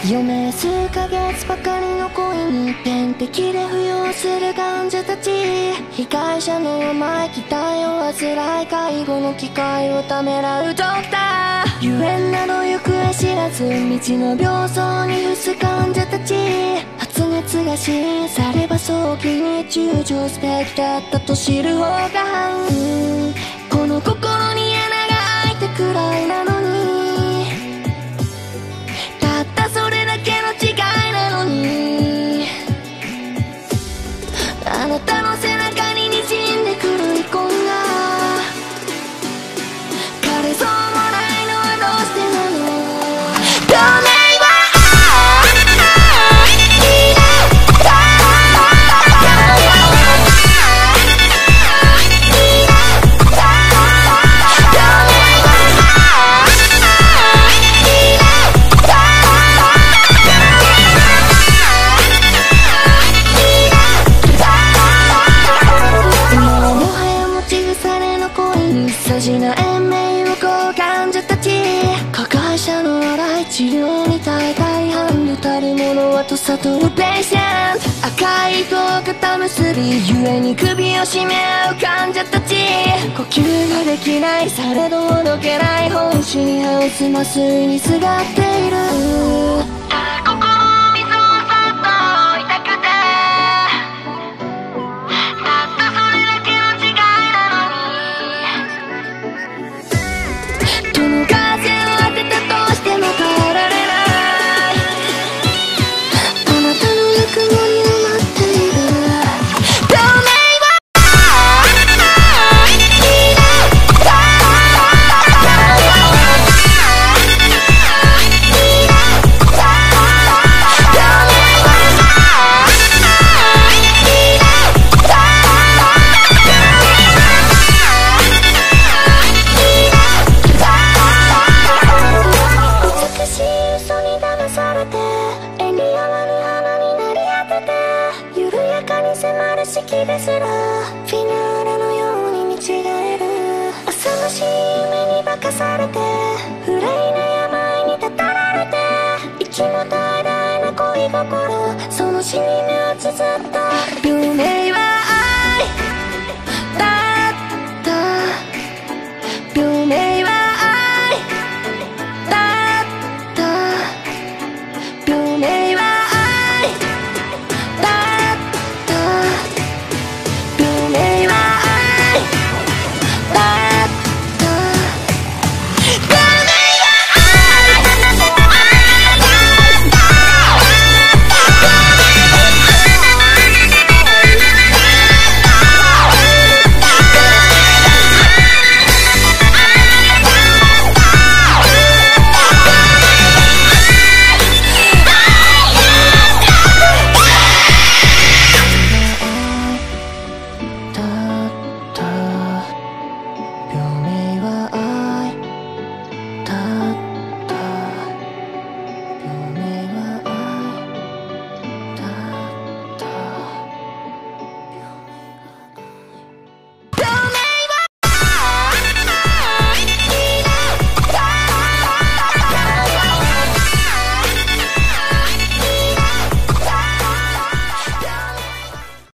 余命数ヶ月ばかりの恋に点滴で服用する患者たち、被害者の甘い期待を患い、介護の機会をためらうドクター、ゆえんなど行方知らず道の病巣に伏す患者たち、発熱が死因されば早期に中上スペクだったと知る方が半分、この心に穴が開いたくらいなのに、たったそれだけの違いなのに、あなたの背中に滲んでくる遺恨が枯れそうもないのはどうしてなの。透明延命をこう患者たち、加害者の荒い治療に耐えたい伴侶たるものはと悟るペーシェント、赤い糸を肩結びゆえに首を絞め合う患者たち、呼吸ができないされどほどけない本心に歯をすますにすがっている、心の水をさっと痛くて、たったそれだけの違いなのに、どの風を当てたとしても変えられない、あなたのぬくもりを待っている。透明は美しい嘘に騙されて、縁起合わぬ花になり果てて、緩やかに迫る式ですらフィナーレのように見違える、浅ましい夢に化かされて、憂いな病にたたられて、息も絶え絶えな恋心、その死に目を綴った病名は